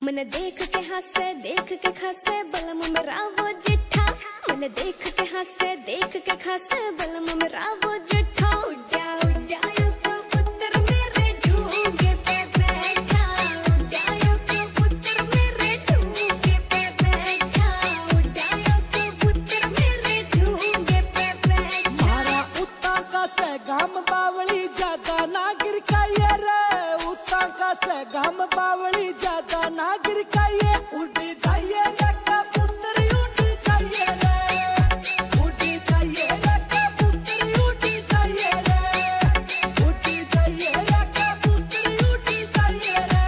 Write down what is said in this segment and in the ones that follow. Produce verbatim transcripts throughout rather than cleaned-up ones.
मन देख के हंसे देख के खासे बलम मेरा वो जिठा। मन देख के हंसे देख के खासे बलम मेरा वो जिठा। उड्या उड्या यो कबूतर मेरे ढूंगे पे बैठा। उड्या यो कबूतर मेरे ढूंगे पे बैठा। उड्या यो कबूतर मेरे ढूंगे पे बैठा। मारा उत्ता का से गाम बावली ज्यादा ना गिर काये रे। उत्ता का से गाम बावली ज्यादा ना गिर काये। उड़ जाइए रे कबूतर उड़ जाइए रे। उड़ जाइए रे कबूतर उड़ जाइए रे। उड़ जाइए रे कबूतर उड़ जाइए रे।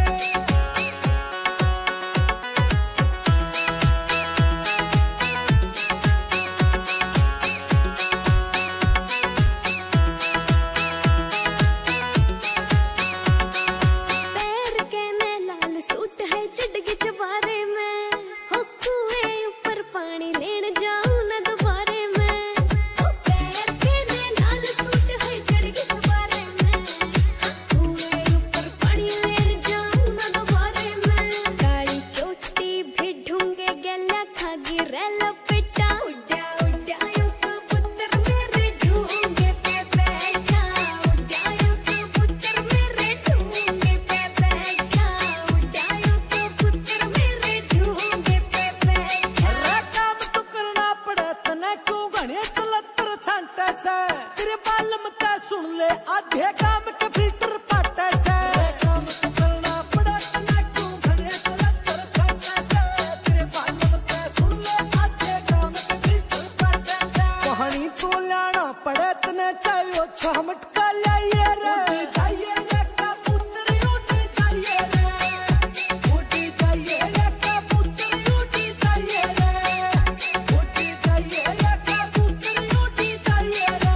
पैर के में लाल सूट है चढ़ चबारे में। हो कुएं ऊपर पानी लेन जाऊं न दोबारे में। हो पैर के में लाल सूट है चढ़ चबारे में। हो कुएं ऊपर पानी लेन जाऊं न दोबारे में। काली चोटी भी ढूंगे गला खागी रेला पिटा। उड्या उड्या यो कबूतर मेरे ढूंगे पे बैठा। उड्या यो कबूतर मेरे ढूंगे पे बैठा। उड्या यो कबूतर मेरे ढूंगे पे बैठा। रे काम तो करना पड़े तने क्यों घने चलतर छांटे से। तेरे बालम ते सुन ले आधे काम के फिल्टर पाटे से। रे काम तो करना पड़े तने क्यों घने चलतर छांटे से। तेरे बालम ते सुन ले आधे काम के फिल्टर पाटे से। कहानी तो लाना पड़े तने चाहिए छह मटका लाइए रे। उड़ जाइए रे कबूतर उड़ जाइए रे। उड़ जाइए रे कबूतर उड़ जाइए रे। उड़ जाइए रे कबूतर उड़ जाइए रे।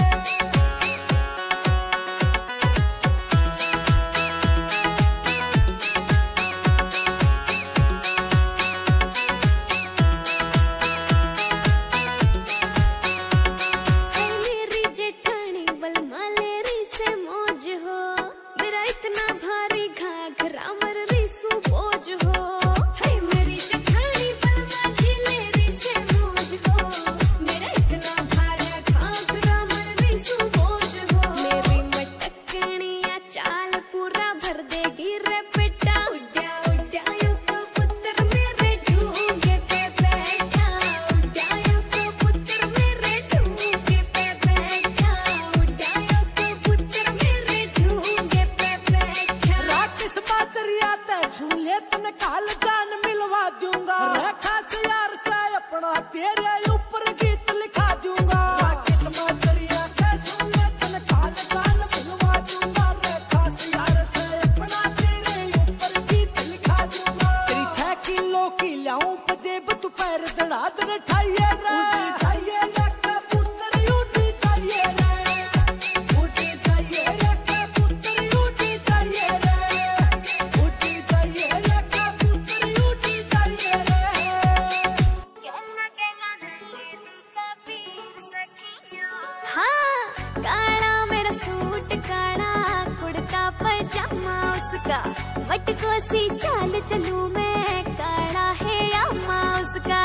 है मेरी जेठानी बलमा लेरी से मौज हो। मेरा इतना भारी घाघरा मर रिसू बोझ हो। है मेरी जेठानी बलमा जी लेरी से मौज हो। मेरा इतना भारी घाघरा मर रिसू बोझ हो। मेरी मटकनिया चाल पूरा भर देगी रे बेटा। उड्या उड्या यो कबूतर मेरे ढूंगे पे बैठा। उड्या यो कबूतर मेरे ढूंगे पे बैठा। उड्या यो कबूतर मेरे ढूंगे पे बैठा। राकेश बाजरिया ते सुन ले तने काल जान मिलवा दूंगा। रे खास यार से अपना तेरे ऊपर गीत लिखा दूंगा। राकेश बाजरिया ते सुन ले तने काल जान मिलवा दूंगा। रे खास यार से अपना तेरे ऊपर गीत लिखा दूंगा। तेरी छह किलो की लाऊं पजेब तू पैर दड़ा दड़ ठाइए रे। उड़ जाइए रे कबूतर उड़ जाइए रे। उड़ जाइए रे कबूतर उड़ जाइए रे। उड़ जाइए रे कबूतर उड़ जाइए रे। गला गला नल्ले दी कबीर सखिया। हाँ काला मेरा सूट काला कुर्ता पजामा उसका। मटको सी चाल चलूं मैं काला है अम्मा उसका।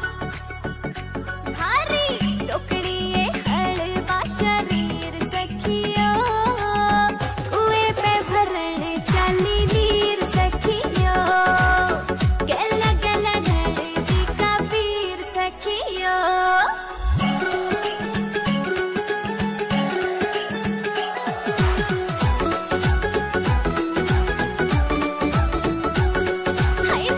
भारी टोकरी ये हड़बा शरीर सखियो। कुएं पे भरण चली नीर सखियो। गला गला नल्ले दी कबीर सखियो। हाय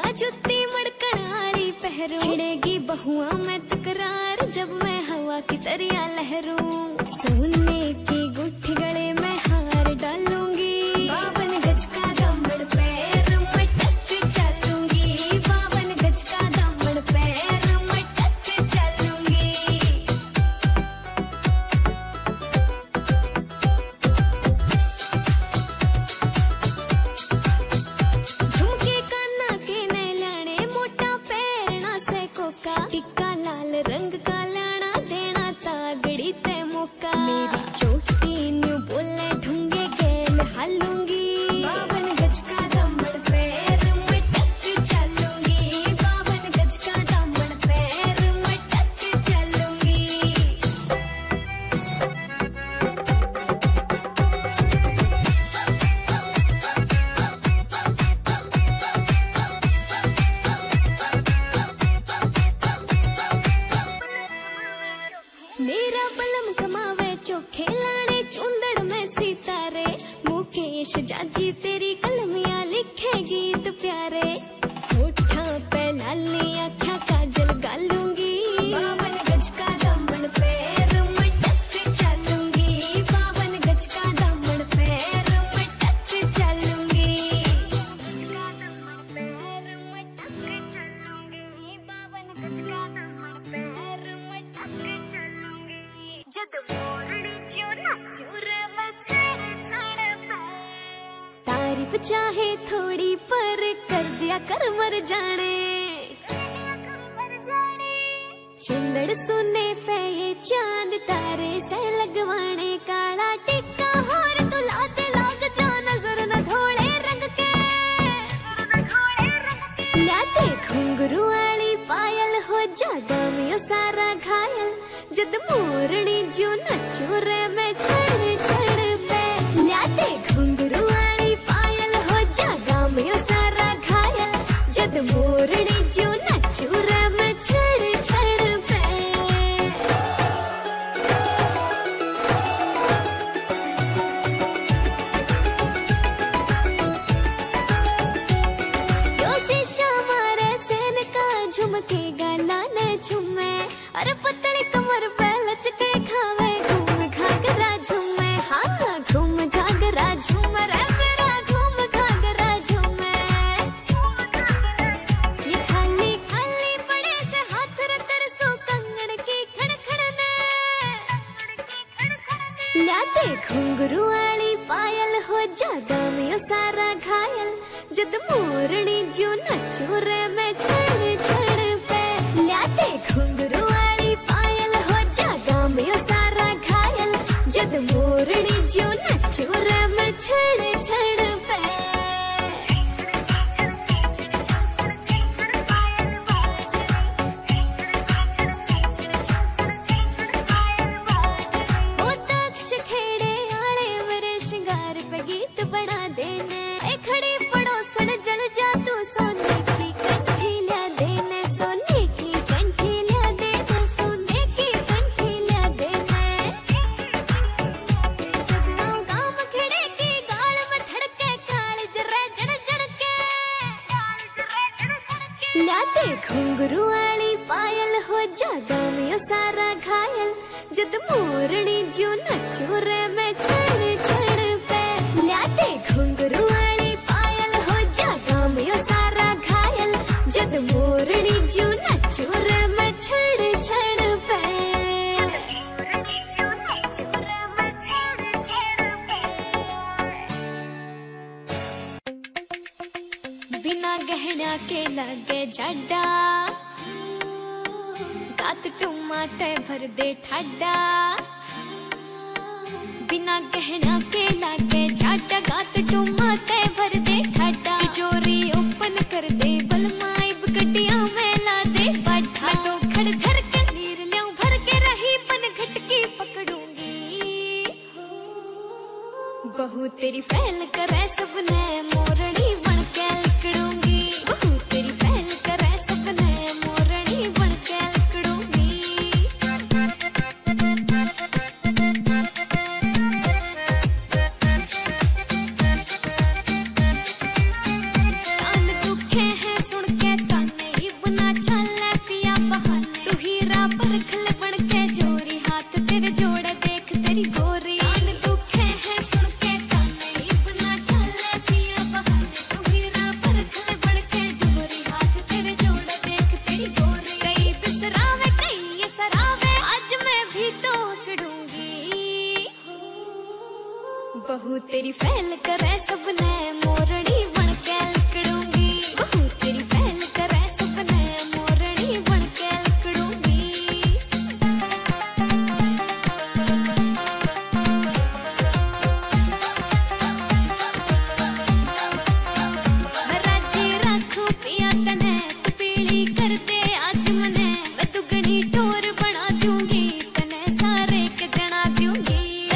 मैं जुत्ती मड़कण आली पहरू, छिड़ेगी बहुआ में तकरार जब मैं हवा की तरिया लहरूं। सोने की गुट्ठी गले में हार डालूंगी, बावन गज का दामन पैर में टक चलूंगी, बावन गज का दामन पैर में टक चलूंगी। झुमके कान्ना के नए लाने, मोटा पैरना से कोका, टिक्का लाल रंग का लाना देना तागड़ी ते मौका। मेरी चोटी न्यू बोले ढूंगे गेल हालूंगी, बावन गज का दामन पैर में टक चलूंगी, बावन गज का दामन पैर में टक चलूंगी। मेरा बलम कमावे चोखे लाने, चुंदड़ में सितारे, मुकेश जाजी तेरी कलमियां लिखे गीत प्यारे। होठा पे लाली आँखा काजल गालूंगी, बावन गज का दामन पैर में टक चलूंगी, बावन गज का दामन पैर में टक चलूंगी। जद मोरनी क्यों नाचू रे मैं छेड़ छाड़ पे, तारीफ चाहे थोड़ी पर कर दिया कर मर जाने। चुंदड़ सुने पे ये चांद तारे से लगवाने, काला टिक्का होर तो लाते लाग जा नजर न धोले रंग के, लाते घुंघरू वाली पायल हो जागा में सारा घायल। जद मोरनी जो नचू रे मैं छड़ छड़ पे, लाते घुंघरू वाली पायल हो जागा में सारा घायल। जद मोरनी जो नचू रे मैं छड़ छड़ पे। यो शीशा मारे सेन का झुमके गाला न झुमे, अरे पतली कमर पे लचके खावे घूम घाघरा झूमे। हाँ घूम घाघरा झूमे रे मेरा घूम घाघरा झूमे। ये खाली खाली पड़े से हाथ रतर सो कंगन की खड़खड़ने, लाते घुंघरू वाली पायल हो जागा में सारा घायल। जद मोरनी जो नचू रे मैं छड़ छड़ पे, लाते घुंघरू वाली पायल हो जागा में सारा घायल। जद मोरनी जो नचू रे मैं छड़ छड़ पे। ओ तक्ष खेड़े आले मेरे श्रृंगार पे गीत बना देने, ए खड़ी पड़ोसन जल जा तू सोने की कंठी ला देने, सोने की कंठी ला देने, सोने की कंठी ला देने। जब आऊं गाम खेड़े की गाल में धड़के काल जरे जड़ जड़ के, लाते घुंघरू वाली पायल हो जागा में सारा घायल। जद मोरनी जो नचू रे मैं छड़ छड़ पे, लाते घुंघरू वाली पायल हो जागा में सारा घायल। जद मोरनी जो नचू रे मैं छड़ छड़ पे। बिना गहना के लगे जाडा, गात टुमा ते भर दे ठाडा। बिना गहना के लागे जाटा, गात टुमा ते भर दे ठाडा। तिजोरी ओपन कर दे बलमाइब गड्डिया में ला दे बाठा। मैं तो खड़ धर के नीर ल्याऊं भर के रही बन घटकी पकड़ूंगी। बहू तेरी फैल करे सबने मोरनी बन के लिकड़ूंगी। बहू तेरी फैल करे सबने मोरनी बन के लिकड़ूंगी। कान दुखे हैं सुन के बहू तेरी फैल करे सबने मोरनी बन के लिकड़ूंगी। बहू तेरी फैल करे सबने मोरनी बन के लिकड़ूंगी। मैं राजी रखूं पिया तने तू पीली कर दे आज मने। मैं दुगनी टोर बना दूंगी तने सारे के जना दूंगी।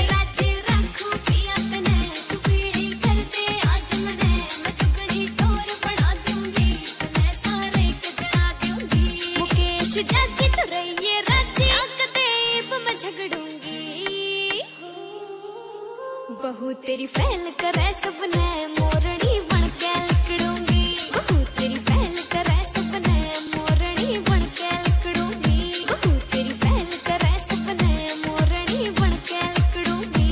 जाती तो रहिए राजी आकदेब मैं झगड़ूंगी। बहू तेरी फैल करे सबने मोरनी बन के लिकड़ूंगी। बहू तेरी फैल करे सबने मोरनी बन के लिकड़ूंगी। बहू तेरी फैल करे सबने मोरनी बन के लिकड़ूंगी।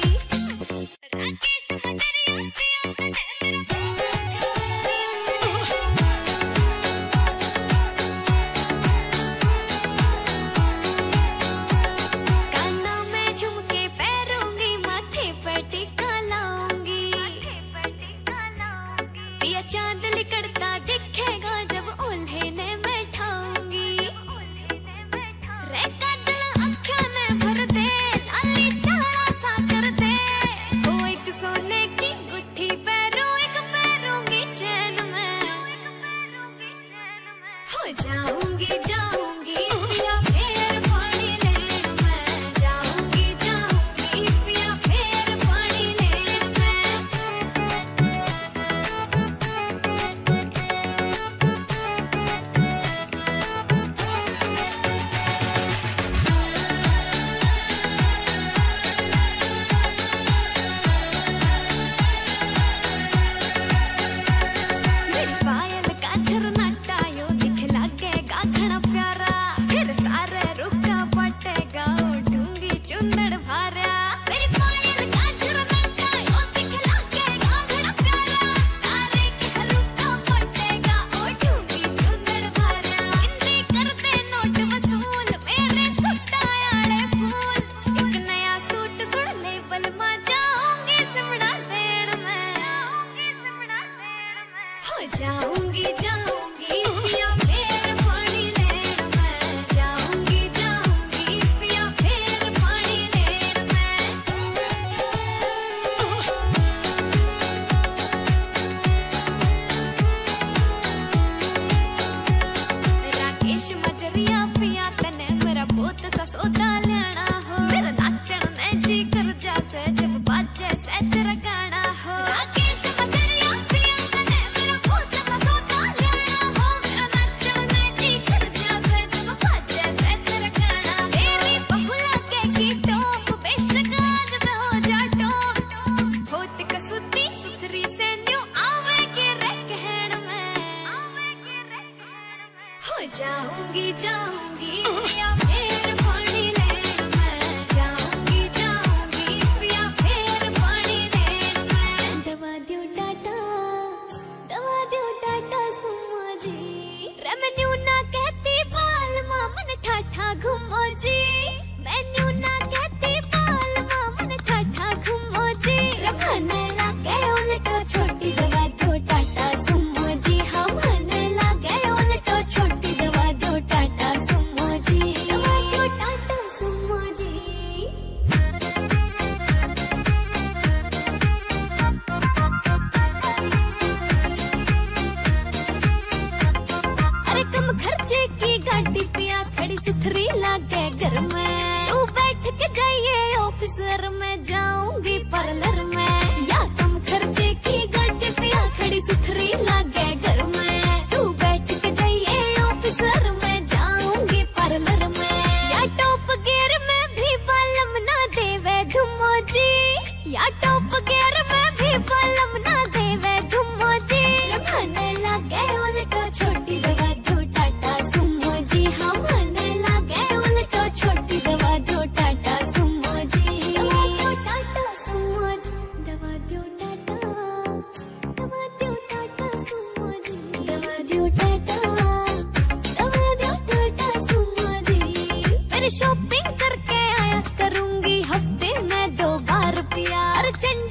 चांद लिकड़ता दिखेगा जब ओल्हे ने मैं ठाऊंगी। रे काजल आँखों ने भर दे लाली चारा सा कर दे। वो एक सोने की गुट्ठी पैरों एक पैरूंगी चैन में। हो जाऊंगी जाऊंगी पिया फिर पानी लेन में। जाऊंगी जाऊंगी पिया फिर पानी लेन में। जाऊंगी जाऊंगी पिया फिर पानी लेन में। जाऊंगी जाऊंगी पिया फिर पानी लेन में। राकेश मजरिया पिया तने मेरा बहुत सा सौदा लेना हो। मेरा नाचन ने जी कर जासे जब बाजे से तेरा गाना हो। राकेश मजरिया पिया तने मेरा बहुत सा सौदा लेना हो। मेरा नाचन ने जी कर जासे जब बाजे से तेरा गाना। तेरी बहुला के की टोप बेशक आज तो हो जा टोप। होत कसुती सुथरी से न्यू आवे के रे कहण में। हो जाऊंगी जाऊंगी पिया फिर पानी लेन में। जाऊंगी जाऊंगी पिया फिर पानी लेन में। दवा दो टाटा दवा दो टाटा सुमो जी। रे मैं न्यू ना कहती बाल मामन ठाठा घूमो जी। मैं न्यू ना कहती बाल मामन ठाठा घूमो जी। रे खाने लगे उल्टो छोटी दवा दो टाटा सुमो जी। हम खाने लगे उल्टो छोटी दवा दो टाटा सुमो जी। दवा दो टाटा सुमो जी। अरे कम खर्चे की गाड़ी पिया खड़ी सुथरी लागे घर में। तू बैठ के जाइए ऑफिसर में जाऊंगी पार्लर में। या कम खर्चे की गाड़ी पिया खड़ी सुथरी लागे घर में। तू बैठ के जाइए ऑफिसर में जाऊंगी पार्लर में। या टॉप गियर में भी बालम ना देवे घुमो जी। या टॉप गियर में भी बालम ना देवे घुमो जी। खाने लगे उल्टो छोटी दवा दो टाटा सुमो जी। हम खाने लगे उल्टो छोटी दवा दो टाटा सुमो जी। दवा दो टाटा सुमो जी। दवा दो टाटा दवा दो टाटा सुमो जी। दवा दो टाटा दवा दो टाटा सुमो जी। फिर शॉपिंग करके आया करूंगी हफ्ते में दो बार पिया। अरे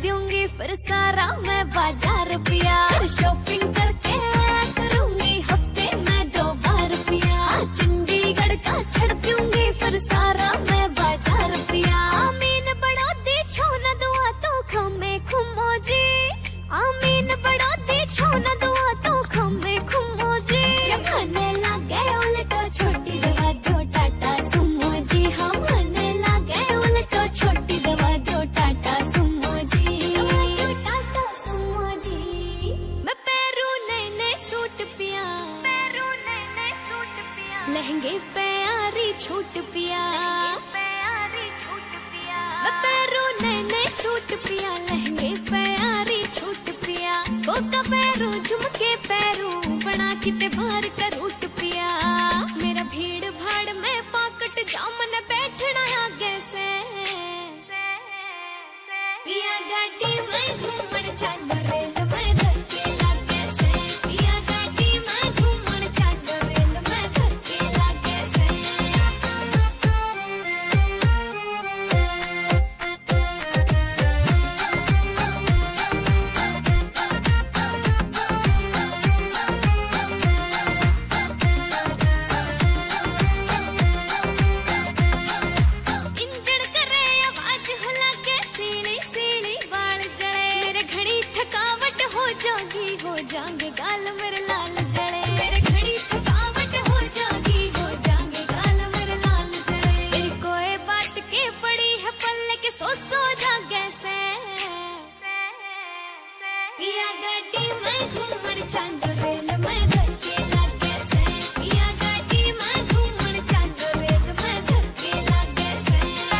दूंगी फिर सारा मैं बाजार पिया। फिर शॉपिंग करके करूंगी हफ्ते में दो बार पिया। चंडीगढ़ का छड़ दूंगी फिर सारा मैं बाजार पिया। आमीन बड़ा दी छोना दुआ तो खमे खुमो जी। आमीन बड़ा दी छोना दुआ तो खमे खुमो जी। खाने लगे उल्टो छोटी दवा दो टाटा सुमो जी। हम खाने लगे उल्टो छोटी दवा दो टाटा सुमो जी। टाटा सुमो जी। मैं पैरू नए नए सूट पिया। पैरू नए नए सूट पिया। लहंगे पे आरी छूट पिया। प्यारी छूट पिया। मैं पैरू नए नए सूट पिया। लहंगे पे आरी छूट पिया। कोका पैरू झुमके पैरू बना किते बाहर का रूट पिया। मेरा भीड़ भाड़ में पाकट जामन बैठना आगे से। पिया गाड़ी में घूमन चालो रेल में धक्के लागे से। पिया गाड़ी में घूमन चालो रेल में धक्के लागे से। इंजन करे आवाज हो लागे सीली सीली बाल जले। मेरे घड़ी थकावट हो जागी हो जाएंगे गाल मेरे लाल जले। मेरे घड़ी थकावट हो जागी हो जाएंगे गाल मेरे लाल जले। तेरी कोई बात के पड़ी है पल्ले के सो सो जागे से। पिया गाड़ी में घूमन चालो रेल में धक्के लागे से। पिया गाड़ी में घूमन चालो रेल में धक्के लागे से।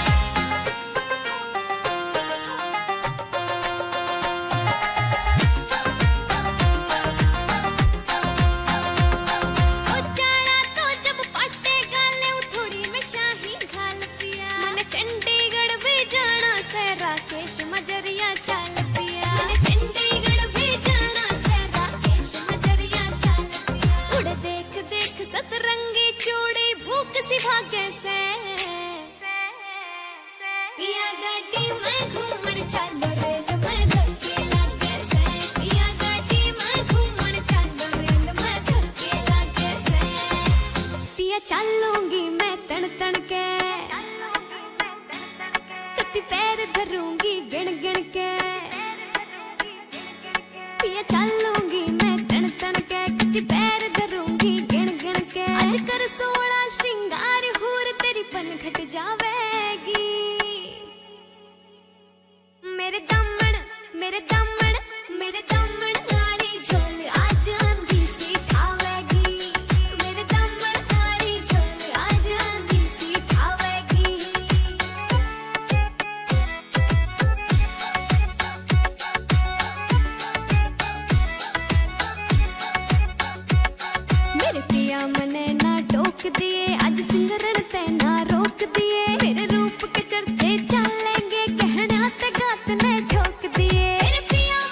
ओ जाना तो जब पाटे गाले थोड़ी में शाही घाल पिया। मैंने चंडीगढ़ भी जाना से राकेश मजरिया चाल पिया। मैंने चंडीगढ़ भी जाना से राकेश मजरिया चाल पिया। उड़ देख देख सतरंगी चूड़ी भूख सी भागे से। पिया गाड़ी में घूमन चालो रेल में धक्के लागे से। पिया गाड़ी में घूमन चालो रेल में धक्के लागे से। पिया चलूंगी मैं तन तन के। कति पैर धरूंगी गिण गिण के। पिया चलूंगी मैं तन तन के। कति पैर धरूंगी गिण गिण के। आज कर सोना श्रृंगार हूर तेरी पन घट जावेगी। मेरे दामन मेरे दामन मेरे दामन नाली झोल आज आंधी सी ठावेगी। मेरे दामन नाली झोल आज आंधी सी ठावेगी। मेरे पिया मने ना टोक दिए आज सिंगरण ते ना रोक दिए। मेरे रूप के चर्चे चलेंगे कहना ते गात ने ठोक दिए। मेरे पिया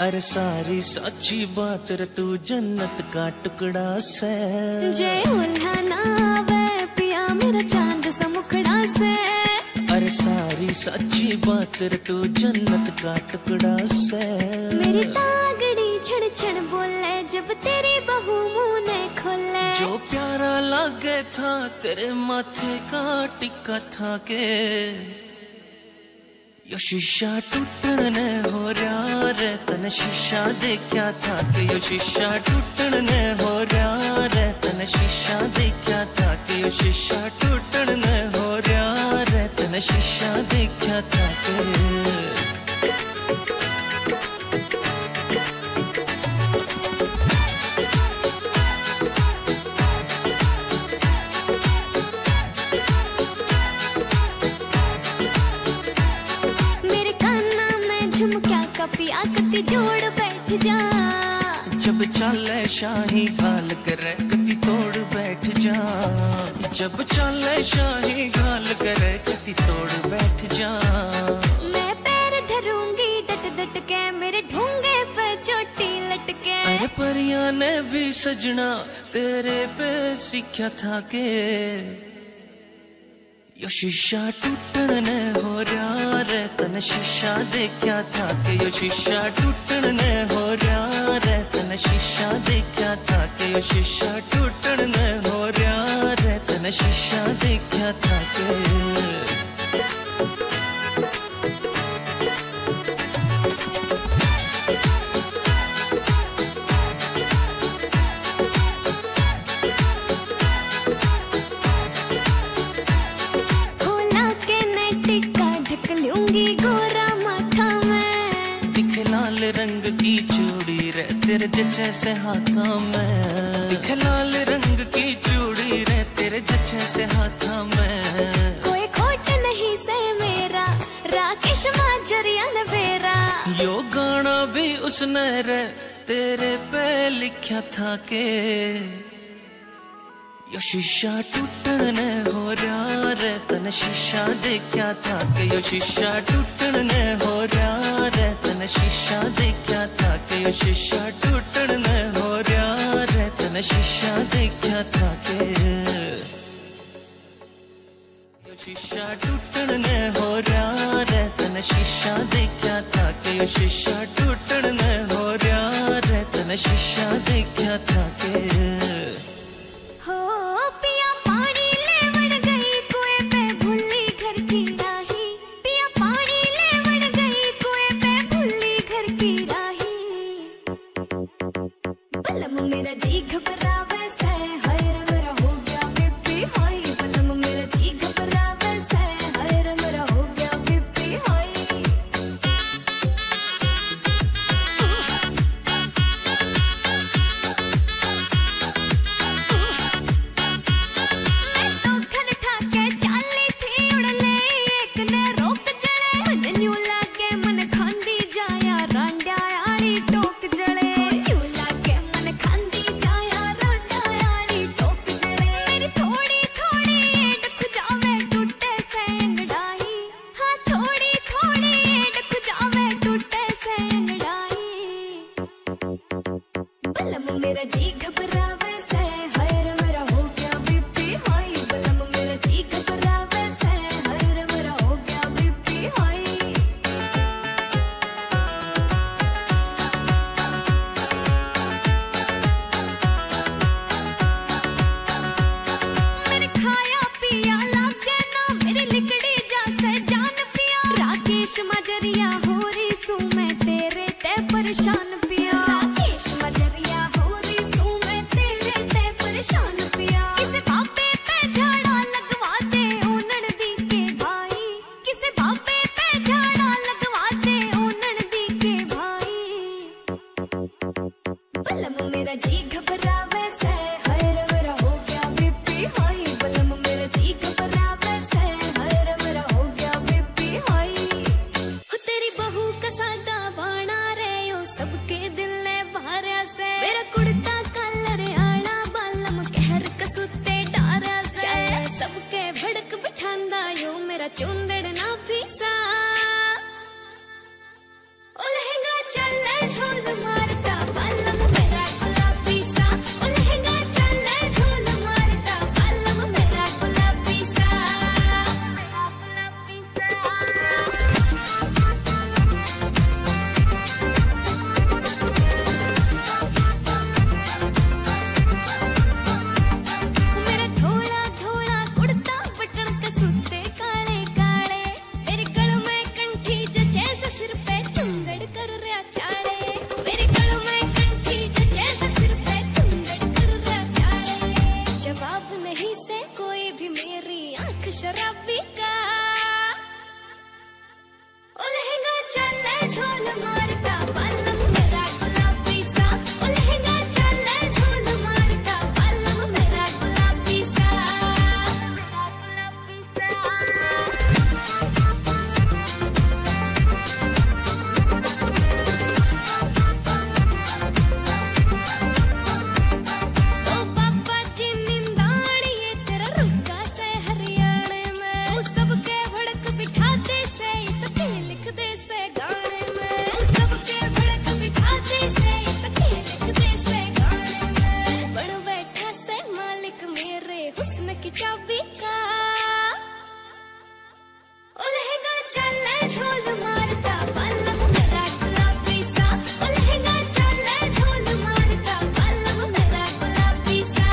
अरे सारी सच्ची बात रे तू जन्नत का टुकड़ा से जे उल्हा ना आवे पिया मेरा चांद सा मुखड़ा से। अरे सारी सच्ची बात रे तू जन्नत का टुकड़ा से। मेरी तागड़ी छड़ छड़ बोले जब तेरी बहू मुंह ने खोले। जो प्यारा लागे था तेरे माथे का टिक्का था के यो शीशा टूटन ने हो रहा रे तने शीशा देखा था के यो शीशा टूटन ने हो रहा रे तने शीशा देखा था के यो शीशा टूटन ने हो रहा रे तने शीशा देखा था के। पिया कति जोड़ बैठ जा जब चले शाही घाल करे कति तोड़ बैठ जा। जब चले शाही घाल करे कति तोड़ बैठ जा। मैं पैर धरूंगी डट डट के मेरे ढूंगे पे चोटी लटके। अरे परियां ने भी सजना तेरे पे सीखा था के यो शीशा टूटन ने हो रहा रे तने शीशा देखा था के यो शीशा टूटन ने हो रहा रे तने शीशा देखा था के यो शीशा टूटन ने हो रहा रे तने शीशा देखा था के। गोरा माथा में दिखे लाल रंग की चूड़ी रे तेरे जचे से हाथा में। दिखे लाल रंग की चूड़ी रे तेरे जचे से हाथा में। कोई खोट नहीं से मेरा राकेश माजरिया लवेरा। यो गाना भी उसने रे तेरे पे लिखा था के यो शीशा टूटन ने हो रहा रे तने शीशा देखा था के यो शीशा टूटन ने हो रहा रे तने शीशा देखा था के यो शीशा टूटन ने हो रहा रे तने शीशा देखा था के यो शीशा टूटन ने हो रहा रे तने शीशा देखा था के यो शीशा टूटन ने हो रहा रे तने शीशा देखा था के। मेरा जी घबरा वैसे हाय रे मेरा हो गया बीपी हाई। बलम मेरा जी घबरा वैसे हाय रे मेरा हो गया बीपी हाई। मैं तो खन ठाके चाली थी उड़ ले एक ने रोक जड़े। मन न्यू लागे मन खांदी जाया रांड्या आड़ी टोक जड़े। न्यू लागे मन खांदी जाया रांड्या चाबी का। उलहेगा चले झोल मारता पल्लव मेरा गुलाबी सा। उलहेगा चले झोल मारता पल्लव मेरा गुलाबी सा।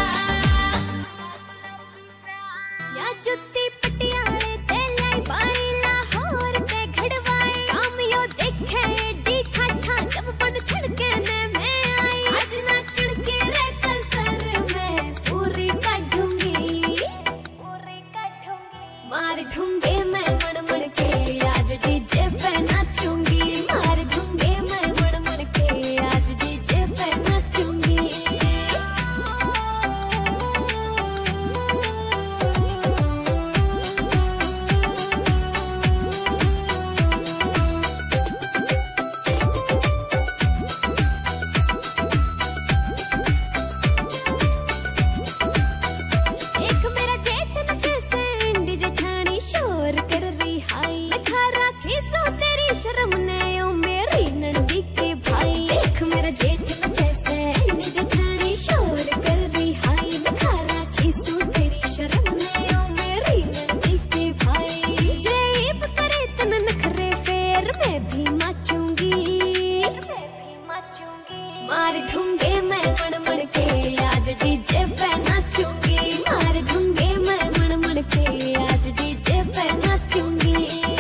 या जुत्ती पटियाले ते लाई बाई लाहौर ते घड़वाई। काम यो देखे डी ठाठा जब बन खड़केने में आई। आज ना चिड़के रे कसर में पूरी काटूंगी पूरी काटूंगी। मार ढूंगे मैं मण मण के आज डीजे पे नाचूंगी। मार ढूंगे मैं मण मण के आज डीजे पे नाचूंगी। एक मेरा जेठ नचे से इंडी जेठानी शोर कर रही हाई। मैं खा राखी सो तेरी शर्म ने ओ मेरी नंदी के भाई। एक मेरा जेठ नचे से इंडी जेठानी शोर कर रही हाई। मैं खा राखी सो तेरी शर्म ने ओ मेरी नंदी के भाई। जेब करे तन नखरे फेर मैं भी माचूंगी मैं भी माचूंगी। मार ढूंगे मैं मण मण के आज डीजे पे नाचूंगी। मार ढूंगे मैं मण मण के आज डीजे पे नाचूंगी।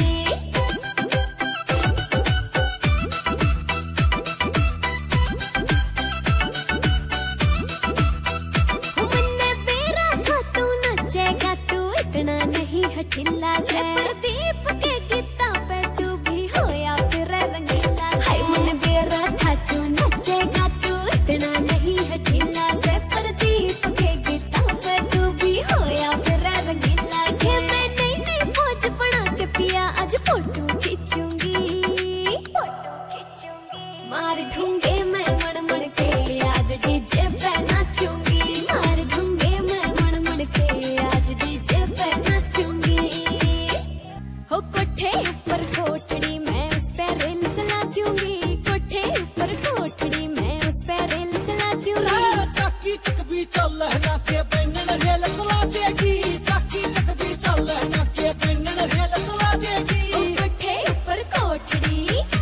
मन्ने बेरा था तू नचेगा तू इतना नहीं हठिल्ला से। प्रदीप के गीता पे तू भी होया फिर रंगीला। हाय मन्ने बेरा था तू नचेगा तू इतना नहीं हठिल्ला से। प्रदीप के गीता पे तू भी होया फिर रंगीला से। मैं नई नई पोज बना के पिया आज फोटो खींचूंगी फोटो खींचूंगी। मार ढूंगे मैं मण मण के आज डीजे पे नाचूंगी। मार ढूंगे मैं मण मण के आज डीजे पे नाचूंगी। हो कोठे ऊपर कोठड़ी मैं उस पे रेल चला दूंगी। कोठे ऊपर कोठड़ी मैं उस पे रेल चला दूंगी। चाकी तक भी चल ना के बैंगन रेल चला देगी। चाकी तक भी चल ना के बैंगन रेल चला देगी। ओ कोठे ऊपर कोठड़ी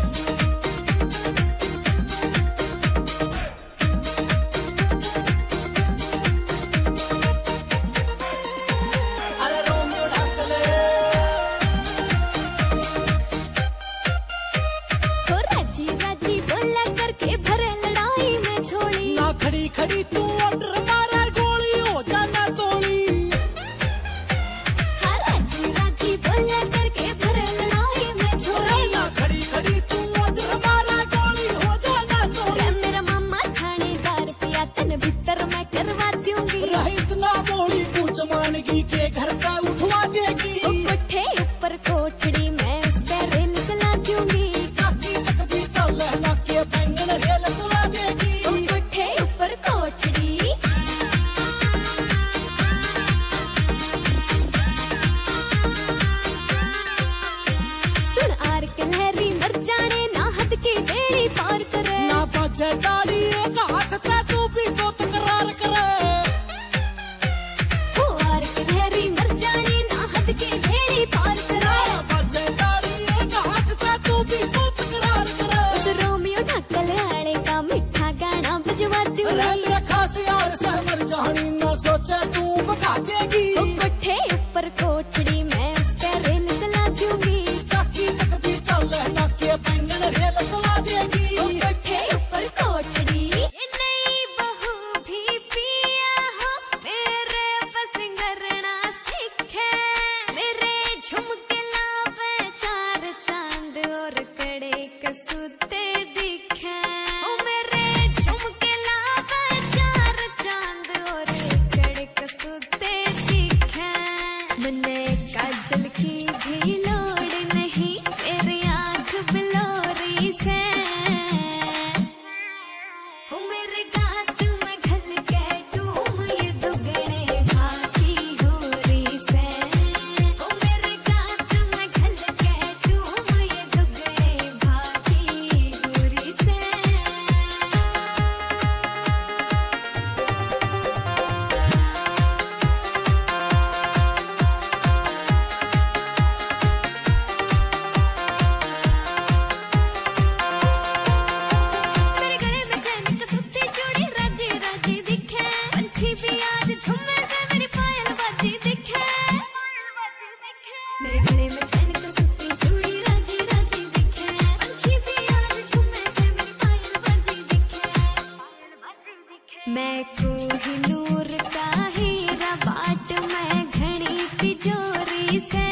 अरे रोमियो ढाकले हो राजी राजी बोला करके भरे लड़ाई में छोड़ी। ना खड़ी खड़ी तू ऑर्डर मारा गोली हो जाना तोड़ी। हाँ राजी राजी बोला करके भरे लड़ाई में छोड़ी। ना खड़ी खड़ी तू ऑर्डर मारा गोली हो जाना तोड़ी। रे मेरा मामा थानेदार पिया तन भीतर मैं करवा दूंगी। रहित ना बोली पूछ मानगी के घर का उठवा देगी। ओ कोठे ऊपर कोठड़ी मैं उस पे रेल चला दूंगी। चाकी तक भी चल ना के बैंगन रेल चला देगी। ओ कोठे ऊपर कोठड़ी सुन आर के लहरी मर जाने ना हद की बेड़ी पार करे। ना बजे गाड़ी एक हाथ से तू भी तो तकरार करे। हो आर के लहरी मर झुम्मे से मेरी पायल बाजी दिखे, मेरे गले में चैन का सुत्ती चूड़ी राजी राजी दिखे, पंछी भी आज झुम्मे से मेरी पायल बाजी दिखे। मैं कोहिनूर का हीरा बाट मैं घड़ी तिजोरी से,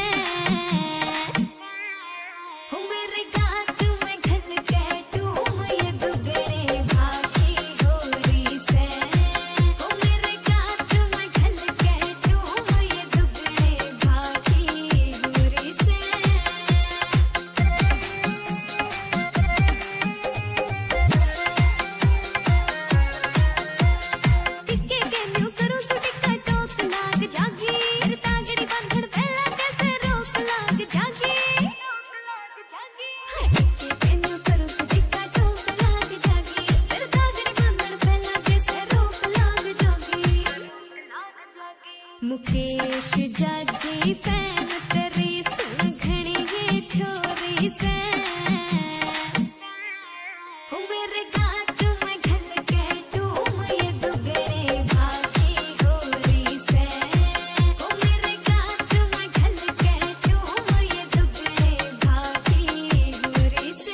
हूँ मेरे गात में घल के टूम ये दुगड़े भागी होरी से, हूँ मेरे गात में घल के टूम ये दुगड़े भागी होरी से। टिक्के के न्यू करूँ सो टिक्का टोक लाग जागी, मेरे तागड़ी बंधड़ पहला कैसे रोक लाग जागी। हाँ, टिक्के के न्यू करूँ सो टिक्का टोक लाग जागी, मेरे तागड़ी बंधड़ पहला कैसे रोक लाग जागी। मुकेश जाजी फैन तेरी सुन घड़ी ये छोरी से, हूँ मेरे गात में घल के टूम ये दुगड़े भागी होरी से, हूँ मेरे गात में घल के टूम ये दुगड़े भागी होरी से।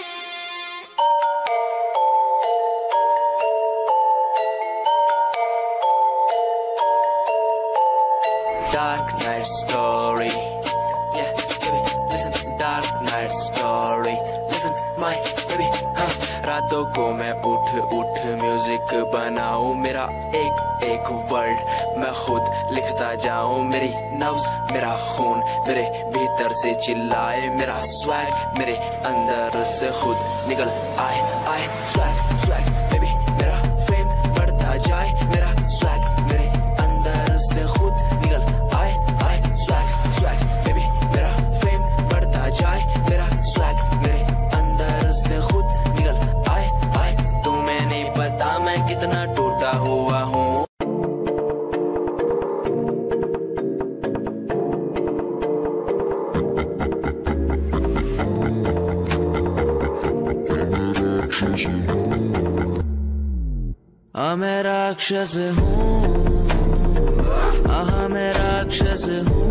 Dark night story, yeah, baby, listen. Dark night story, listen, my baby, हाँ. रातों को मैं उठ उठ म्यूजिक बनाऊं, मेरा एक एक वर्ड मैं खुद लिखता जाऊं, मेरी नब्ज मेरा खून मेरे भीतर से चिल्लाए, मेरा स्वैग मेरे अंदर से खुद निकल आए आए। स्वैग स्वैग बेबी मेरा फेम बढ़ता जाए, मेरा स्वैग मेरे अंदर से खुद निकल आए आए। स्वैग स्वैग बेबी मेरा फेम बढ़ता जाए, मेरा स्वैग मेरे अंदर से खुद निकल आए आए। तुम्हें नहीं पता मैं कितना टूटा हुआ हूँ। आ मैं राक्षस हूँ, आहा मैं राक्षस हूँ,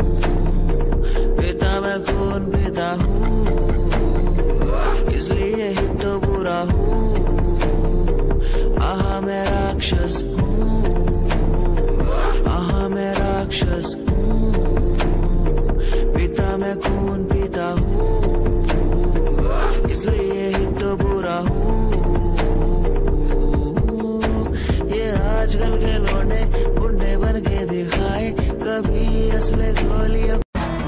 पिता मैं खून पिता हूँ, इसलिए ही तो बुरा हूँ। आहा मैं राक्षस हूँ, आहा मैं राक्षस हूँ, पिता मैं खून पिता हूँ, इसलिए ही तो बुरा हूँ। आजकल के लौंडे गुंडे बन के दिखाए, कभी असले गोलियां।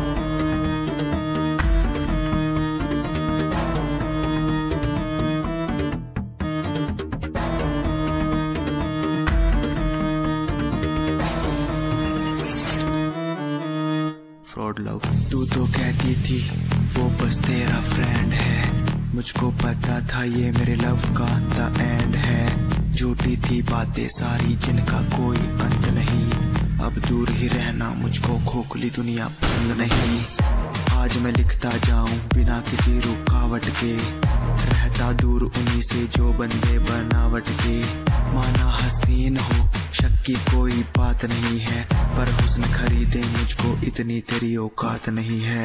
फ्रॉड लव तू तो कहती थी वो बस तेरा फ्रेंड है, मुझको पता था ये मेरे लव का द एंड है। झूठी थी बातें सारी जिनका कोई अंत नहीं, अब दूर ही रहना मुझको खोखली दुनिया पसंद नहीं। आज मैं लिखता जाऊं बिना किसी रुकावट के, रहता दूर उन्हीं से जो बंदे बनावट के। माना हसीन हो शक की कोई बात नहीं है, पर हुस्न खरीदे मुझको इतनी तेरी औकात नहीं है।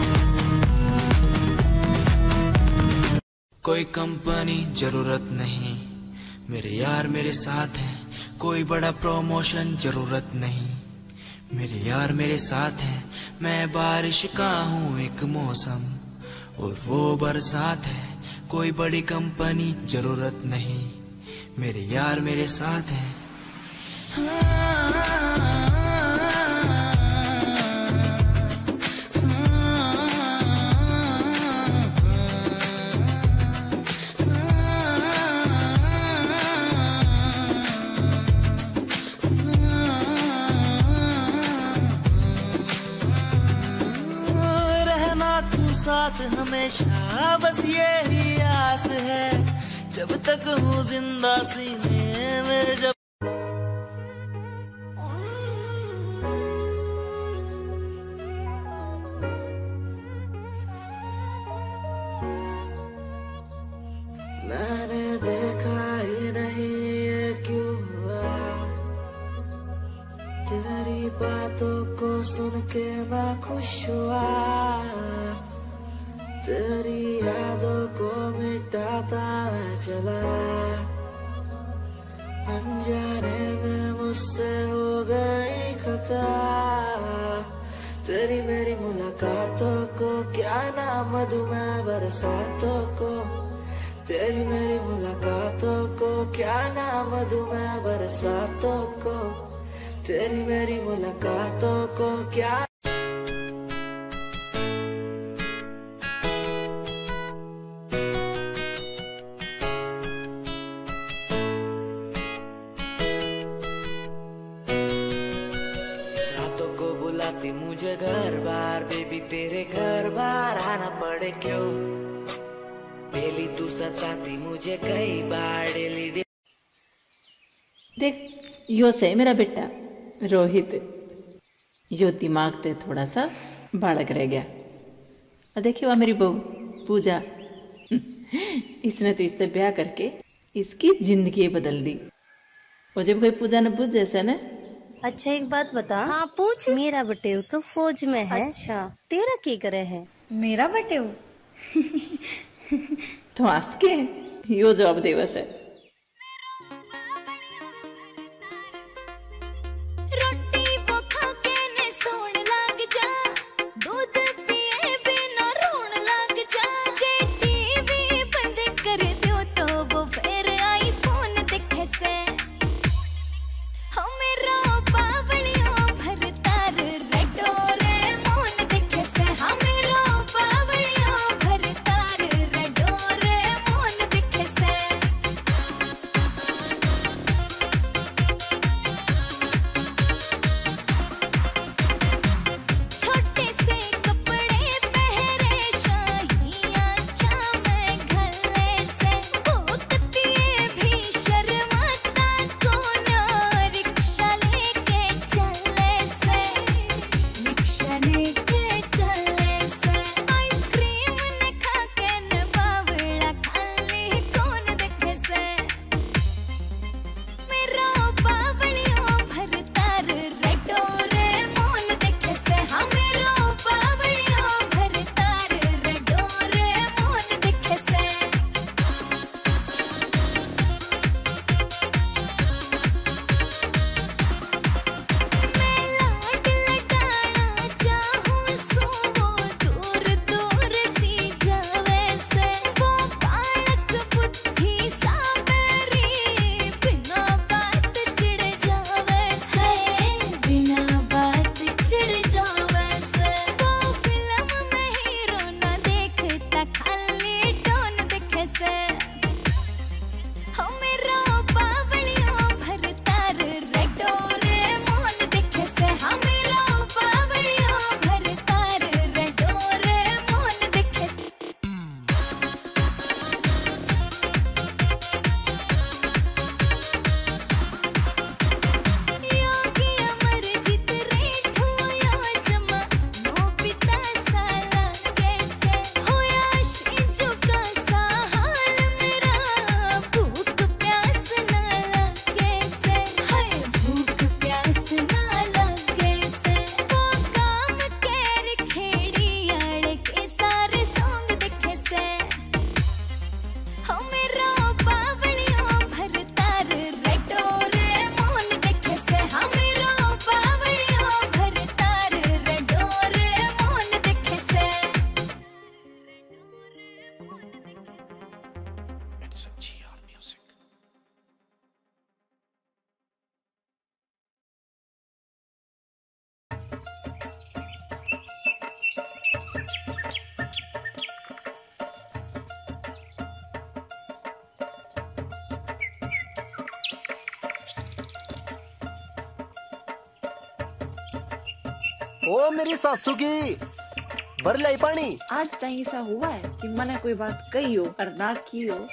कोई कंपनी जरूरत नहीं, मेरे यार मेरे साथ हैं, कोई बड़ा प्रमोशन जरूरत नहीं, मेरे यार मेरे साथ हैं। मैं बारिश का हूँ एक मौसम और वो बरसात है, कोई बड़ी कंपनी जरूरत नहीं, मेरे यार मेरे साथ हैं। साथ हमेशा बस यही आस है, जब तक हूँ जिंदा सीने में जब मैंने देखा ही नहीं ये क्यों हुआ। तेरी बातों को सुन के मैं खुश हुआ, तेरी यादों को मिटाता मैं चला, अनजाने में मुझसे हो गई खता, तेरी मेरी मुलाकातों को क्या नाम दूं मैं बरसातों को, तेरी मेरी मुलाकातों को क्या नाम दूं मैं बरसातों को, तेरी मेरी मुलाकातों को क्या। रातों को बुलाती मुझे घर बार, बेबी तेरे घर बार आना पड़े क्यों, डेली तू सताती मुझे कई बार, डेली डेली। देख यो से मेरा बेटा रोहित, यो दिमाग ते थोड़ा सा बालक रह गया। और देखिए वह मेरी बहू पूजा, इसने तो इससे ब्याह करके इसकी जिंदगी बदल दी। और जब कोई पूजा ने पूछ जैसे ना। अच्छा एक बात बता। हाँ पूछ। मेरा बटेव तो फौज में है। अच्छा तेरा की करे है? मेरा बटेव तो आस के यो जवाब देवस है। ओ मेरी सासू की भर लाई पानी। आज तक ऐसा हुआ है कि मैंने कोई बात कही हो और ना की हो।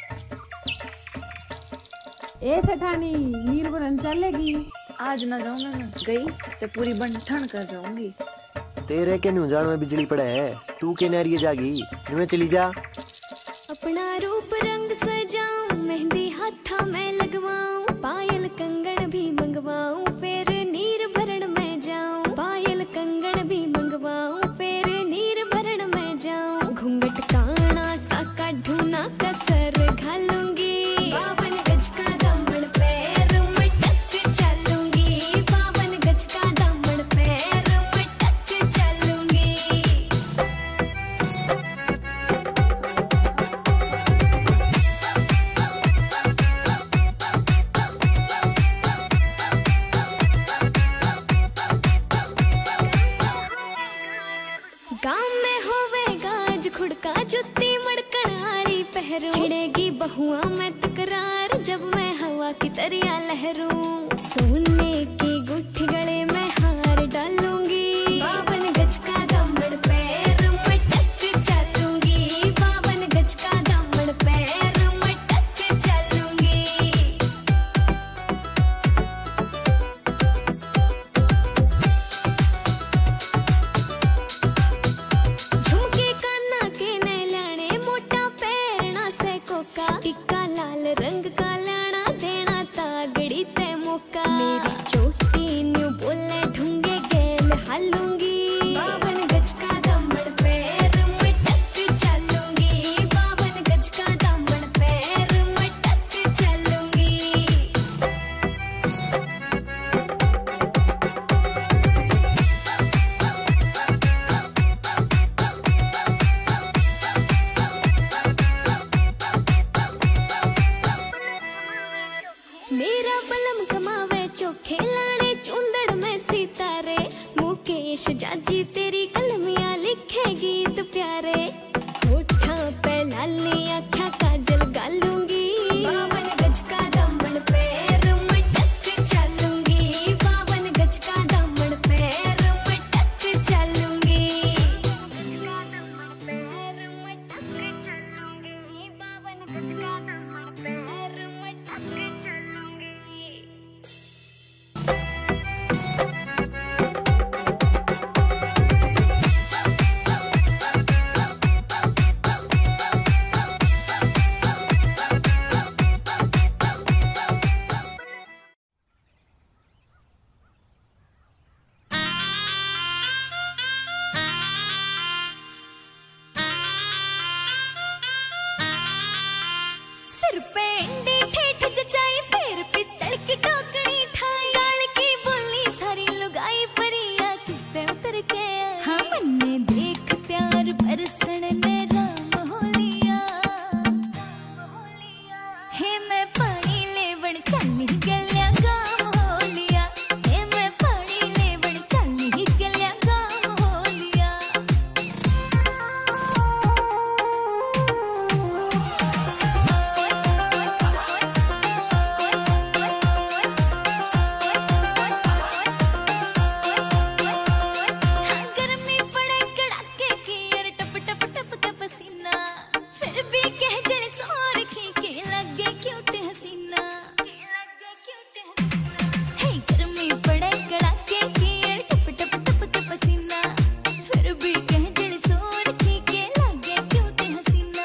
ए सेठानी नीर बन चलेगी। आज ना जाऊंगा ना गई तो पूरी बंठन कर जाऊंगी। तेरे के न्यूजान में बिजली पड़े है, तू के नरिये जागी नुए चली जा। अपना रूप रंग सजाऊं, मेहंदी हाथा में लगवाऊं, पायल कंगन भी मंगवाऊं, फिर नीर भरण दरिया लहरूं, सोने की गुठी गले में हार डालूंगी, बावन गज का दामन पैर मटक चलूंगी, बावन गज का दामन पैर मटक चलूंगी। झुमके काना के न लाने, मोटा पैरना से कोका, टिक्का लाल रंग का लाना देना तागड़ी ते मौका, मेरी चोटी न्यू बोले ढूंगे गेल हालूंगी, बावन गज का दामन पैर मटक चलूंगी, बावन गज का दामन पैर मटक चलूंगी। मेरा बलम कमावे चोखे लाने, चुंदड़ में सितारे, मुकेश जाजी तेरी कलमियां लिखे गीत प्यारे, होठा पे लाली आँखा काजल गालूंगी, बावन गज का दामन पैर मटक चलूंगी, बावन गज का दामन पैर मटक चलूंगी, बावन गज का दामन पैर मटक चलूंगी। सिर पे इंडी ठेठ जचाई, फिर पित्तल की टोकरी ठाई, गाल की बोली सारी लुगाई परिया किते उतर के, हाँ मन्ने देख त्यार परसण ने राम हो लिया, हे मैं पानी लेवण चली गलिया गाम हो लिया, हे मैं पानी लेवण चली गलिया गाम हो लिया। गर्मी पड़े कड़ाके की यार, टप टप टप का पसीना, फिर भी कह जड़ सोर खी के लगे क्यूट हसीना, हे गर्मी पड़े कड़ाके की यार, टप टप टप का पसीना, फिर भी कह जड़ सोर खी के लगे क्यूट हसीना।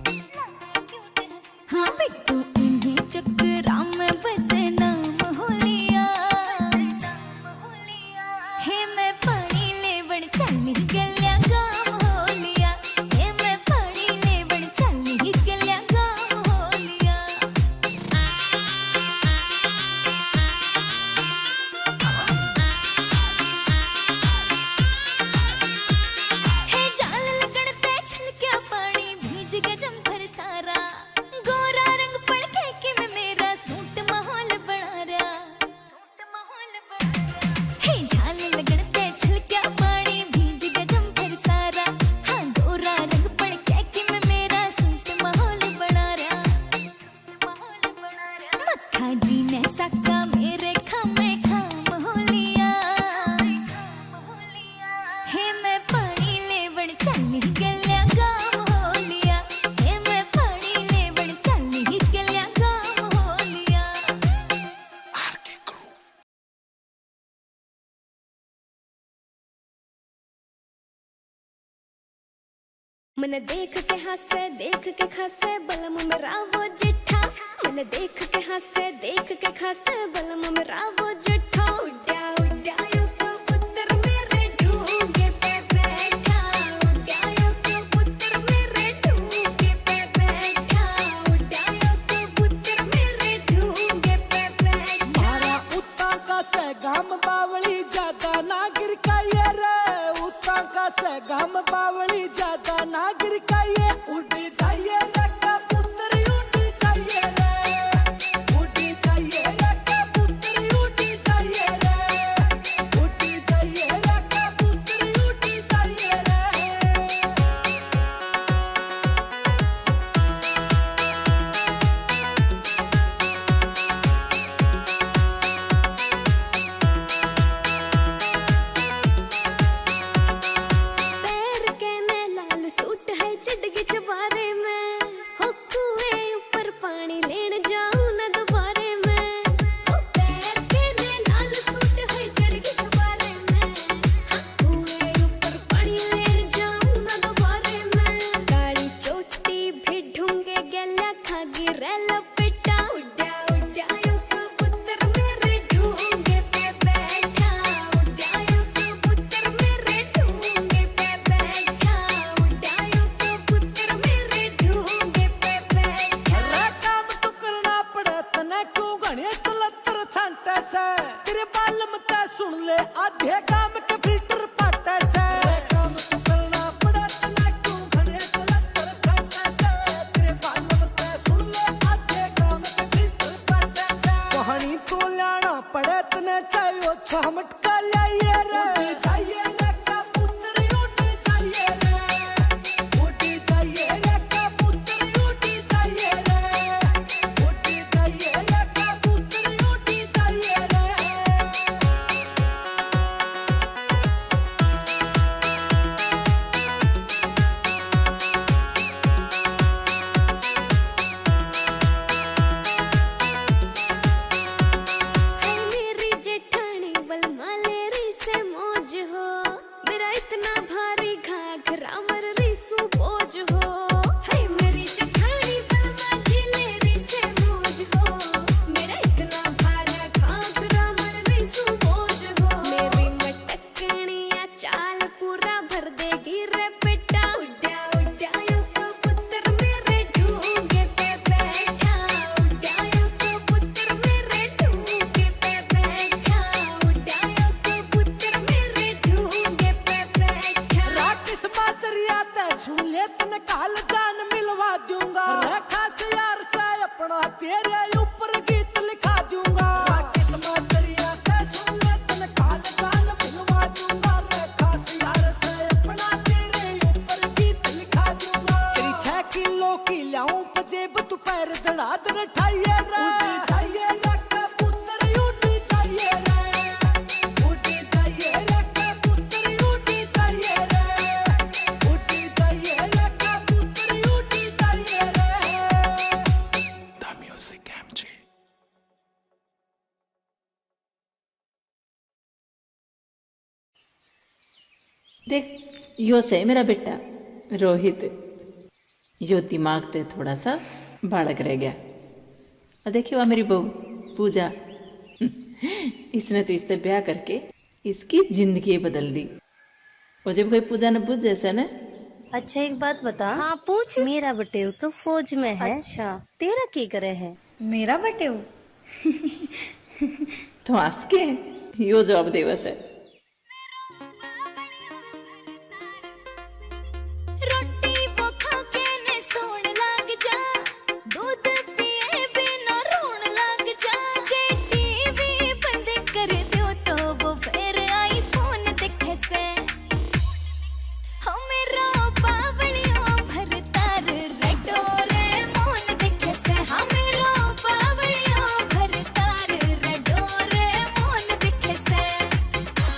हाँ बिट्टू इन्हीं चक्करा में बदनाम हो लिया, हे मैं पानी लेवण चली गलिया गाम हो लिया, हे मैं पानी लेवण चली गलिया गाम हो लिया। हे जाल लगड़ते छलकिया पानी, भीज गया जम्पर सारा, गोरा रंग पड़के कि मैं मेरा सूट माहौल बना रहा, हे झाल लगड़ते छलकिया पानी, भीज गया जम्पर सारा, हाँ गोरा रंग पड़के कि मैं मेरा सूट माहौल बना रहा, मक्खा जी ने साका मेरे खामे खाम हो लिया, हे मैं पानी लेवण चली गलिया गाम हो लिया, हे मैं पानी लेवण चली गलिया गाम हो लिया। मन देख के हंसे देख के खासे बलम मेरा वो जिठा, मन देख के हंसे देख के खासे बलम मेरा वो जिठा, उड्या उड्या यो कबूतर मेरे ढूंगे पे बैठा, उड्या यो कबूतर मेरे ढूंगे पे बैठा, उड्या यो कबूतर मेरे ढूंगे पे बैठा। मारा उत्ता का से गाम बावली ज्यादा नागिर का ये रे, उत्ता का से गाम बावली ज्यादा नागिर का ये, उड़ जाइए रे कबूतर उड़ जाइए रे, उड़ जाइए रे कबूतर उड़ जाइए रे, उड़ जाइए रे कबूतर उड़ जाइए रे। मेरे बालम ते सुन ले आधे काम के फिल्टर पाटे से काम तू करना पड़ा तना क्यों खड़े चलतर खाटे से तेरे बालम ते सुन ले आधे काम के फिल्टर पाटे से कहानी तो लाना पड़े तने चाहिए छह मटका लाइए रे चाहिए रे कबूतर उड़ चाहिए रे उड़ चाहिए रे कबूतर उड़ चाहिए रे उड़ चाहिए रे कबूतर उड़ चाहिए रे हाय मेरी जेठानी बलमा लेरी से मौज हो मेरा इतना भारी घाघरा मर रीसू बोझ हो हाय मेरी जेठानी बलमा जी लेरी से मौज हो मेरा इतना भारा घाघरा मर रीसू बोझ हो मेरी मटकनिया चाल पूरा भर देगी रे बेटा उड्या उड्या यो कबूतर मेरे ढूंगे पे बैठा उड्या यो कबूतर मेरे ढूंगे पे बैठा उड्या यो कबूतर मेरे ढूंगे पे बैठा राकेश बाजरिया ते सुन ले तने काल जान मिलवा दूंगा रेखा से यार से अपना तेरे ऊपर गीत लिखा दूंगा राकेश बाजरिया ते सुन ले तने काल जान मिलवा दूंगा रेखा से यार से अपना तेरे ऊपर गीत लिखा दूंगा तेरी छह किलो की लाऊं पजेब तू पैर दड़ा दड़ ठाइए रे चाहिए रे कबूतर उड़ चाहिए रे उड़ चाहिए रे कबूतर उड़ चाहिए रे उड़ चाहिए रे कबूतर उड़ चाहिए रे The Music M G. देख यो से मेरा बेटा रोहित यो दिमाग ते थोड़ा सा बालक रह गया। और देखिए वह मेरी बहू पूजा इसने तो इससे ब्याह करके इसकी जिंदगी बदल दी। और जब कोई पूजा ने पूछ जैसे ना अच्छा एक बात बता। हाँ पूछ। मेरा बटेव तो फौज में है। अच्छा तेरा की करे है? मेरा बटेव तो हंस के यो जवाब देवस है। रोटी वो खा के ने सोण लग जा दूध पिए बिना रोण लग जा जे टीवी बंद कर दो तो वो फिर आईफोन दिखे से मेरा बावलियों भर तार रेडो रे मोन दिखे से मेरा बावलियों भर तार रेडो रे मोन दिखे से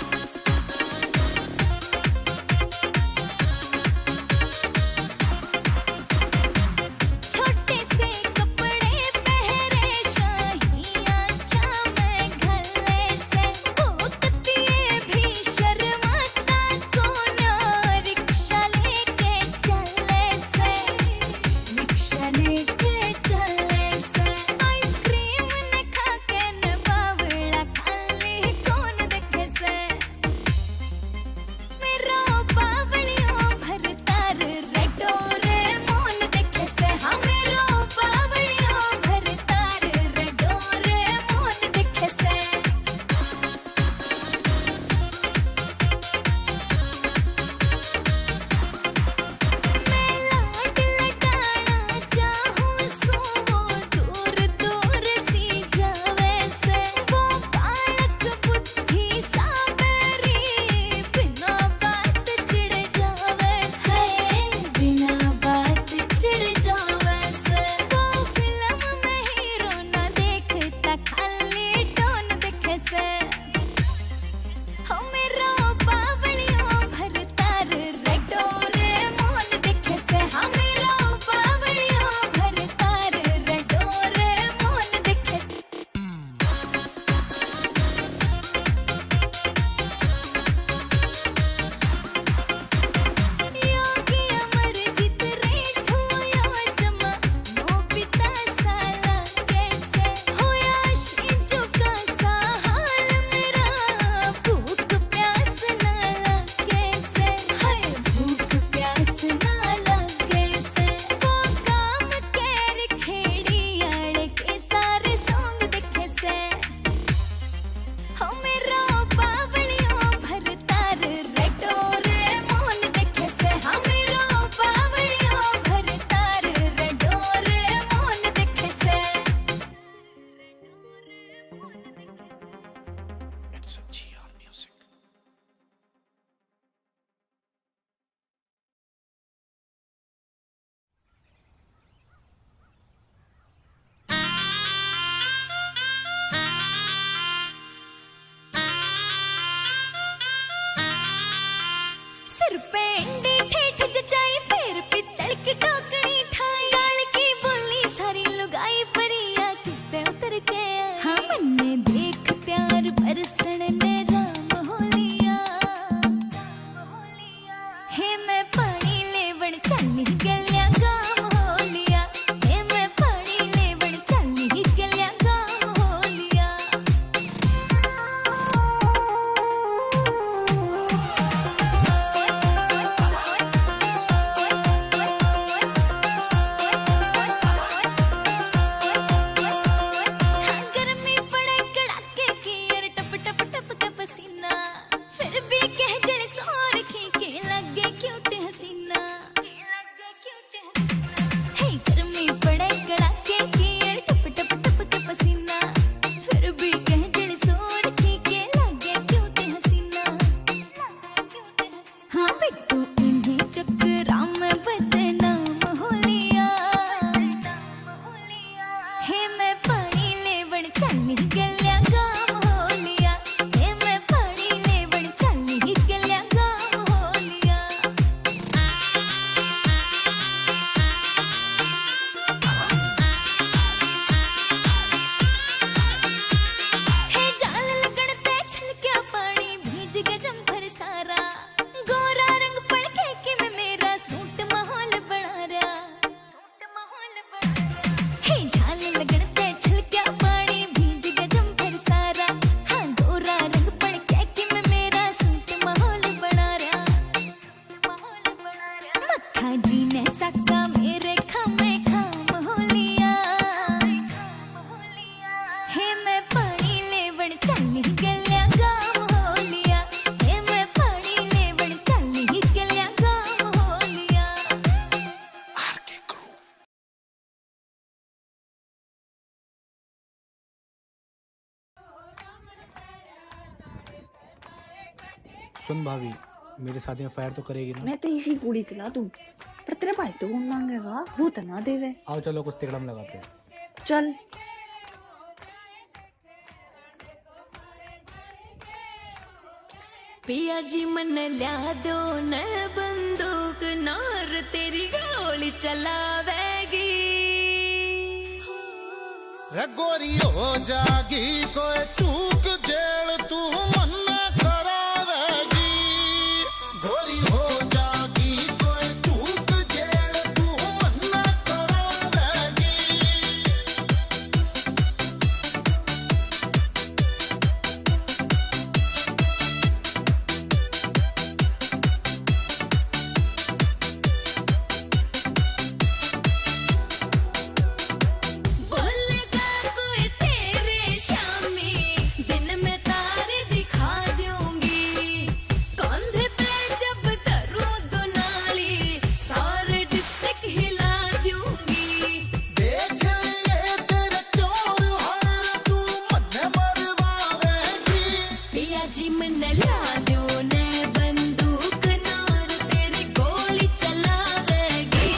सिर पे अंडे ठेठ जचाई फिर पित्तल की टोकरी ठाई गाल की बोली सारी लुगाई परिया कितने उतर के हाँ मन्ने देख त्यार बरसण ने राम हो लिया हे मैं पानी लेवण चली गलिया गाम हो लिया हे मैं पानी लेवण चली गलिया गाम हो लिया सुन भाभी, मेरे साथ में फायर तो करेगी ना? मैं तो इसी पूरी चला दूं, पर तेरे भाई तो कौन मांगेगा, वो तो ना देवे। आओ चलो कुछ तिकड़म लगाते हैं। चल। पिया जी मन लिया दो न बंदूक नार तेरी गोली चलावेगी रे गोरी हो जागी कोई चूक जेल तू मन करावेगी गोरी हो जागी कोई चूक जेल तू मन करावेगी बोलेगा कोई तेरे शामी दिन में तारे दिखा दूंगी कंधे पे जब धरूं दुनाली सारे डिस्ट्रिक्ट हिला दूंगी देख लिए तेरे चोर हर तू मन मरवावेगी पिया जी मन ला दो ने बंदूक नार तेरी गोली चलावेगी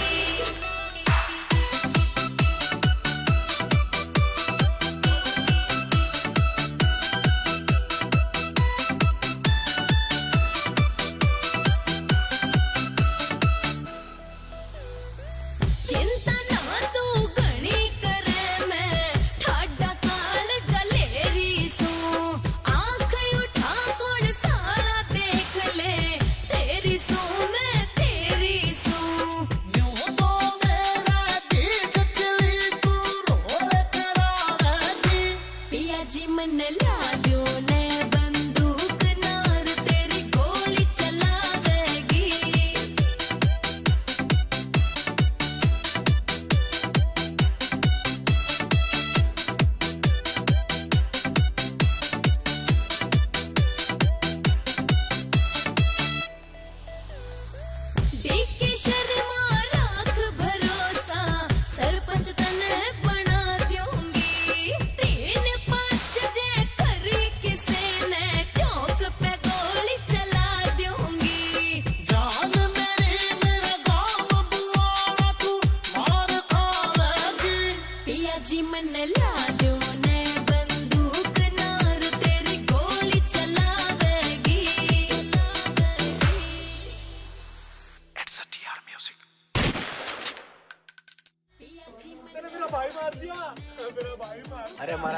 चिंता ना तू घणी करे मैं ठाडा काल जलेरी सू आँख उठा कोण साला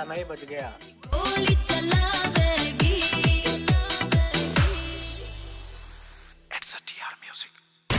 समय बच गया। गोली चलावेगी। It's a T R music.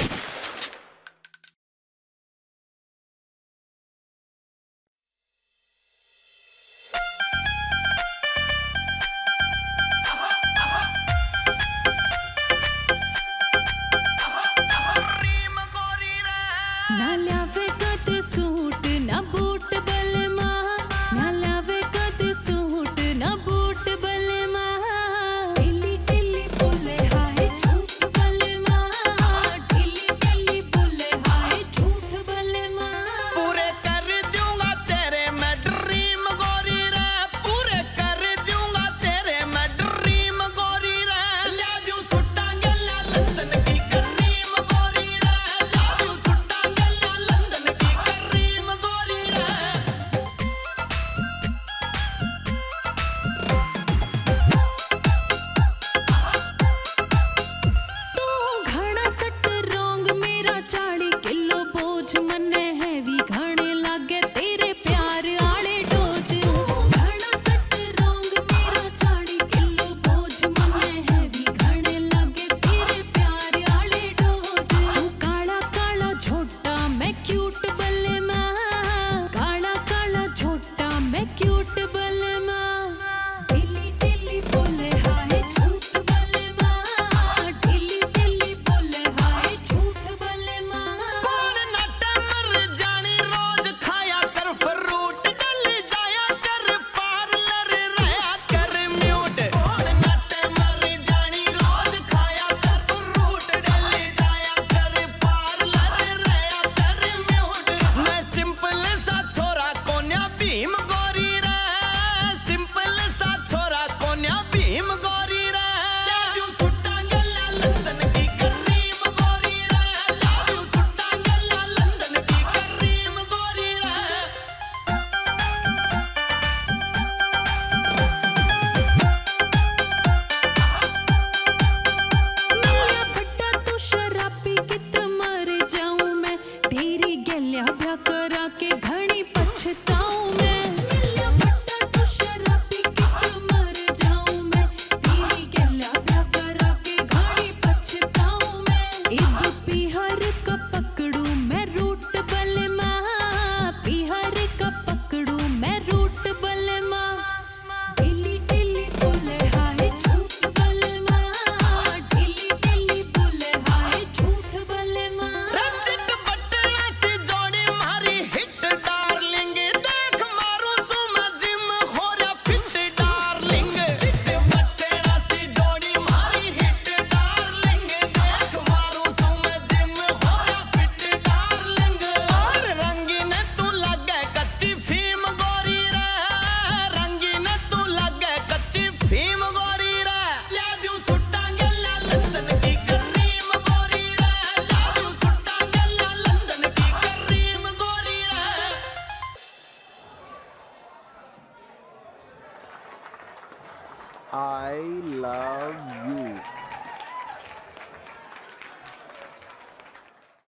ना लावे कद सूट ना बूट बलमा, ना लावे कद सूट ना बूट बलमा, ढिली ढिली बोले हाय झूठ बलमा, ढिली ढिली बोले हाय झूठ बलमा। पूरे कर दूंगा तेरे मैं ड्रीम गोरी रे, पूरे कर दूंगा तेरे मैं ड्रीम गोरी रे, ला दूं सुट्टा गल्ला लंदन की करीम गोरी रे, ला दूं सुट्टा गल्ला लंदन की करीम गोरी रे। तू घड़ा सट रोंग मेरा चाली किलो बोझ मन्ने हैवी घणे लागे तेरे प्यार आले डोज। तू घड़ा सट रोंग मेरा चाली किलो बोझ मन्ने हैवी घणे लागे तेरे प्यार आले डोज। तू काला काला झोटा मैं क्यूट बलमा, काला काला झोटा मैं क्यूट बलमा, ढिली ढिली बोले हाय झूठ बलमा, ढिली ढिली बोले हाय झूठ बलमा। कौन नट मर जानी रोज खाया कर फ्रूट, डली जाया कर पार्लर रहा कर म्यूट। कौन नट मर जानी रोज खाया कर फ्रूट, डली जाया कर पार्लर रहा कर म्यूट। मैं सिंपल सा छोरा कोन्या भीम गोरी रे, सिंपल सा छोरा कोन्या भीम गोरी रे, ला दूं सुट्टा गल्ला लंदन की करीम गोरी रे, ला दूं सुट्टा गल्ला लंदन की करीम गोरी रे। मिलिया बट्टा तू शराबी कित मर जाऊं मैं, तेरी गलिया ब्याह करा के घणी पछताऊं मैं। मिलिया बट्टा तू शराबी कित मर जाऊं मैं, तेरी गलिया ब्याह करा के घणी पछताऊं मैं। इब पीहर का पकड़ू मैं रूट बलमा, पीहर का पकड़ू मैं रूट बलमा, ढिली ढिली बोले हाय झूठ बलमा, ढिली ढिली बोले हाय झूठ बलमा। रचिट बटना सी जोड़ी मारी हिट डार्लिंग, देख मारू सु मैं जिम हो रहा फिट डार्लिंग। चिट बटना सी जोड़ी मारी हिट डार्लिंग, देख मारू सु मैं जिम हो रहा फिट डार्लिंग। और रंगीन तू लगे कत्ती फीम गोरी रे, रंगीन तू लगे कत्ती फीम गोरी रे, ला दूं सुट्टा गल्ला लंदन की करीम गोरी रे, ला दूं सुट्टा गल्ला लंदन की करीम गोरी रे। I love you.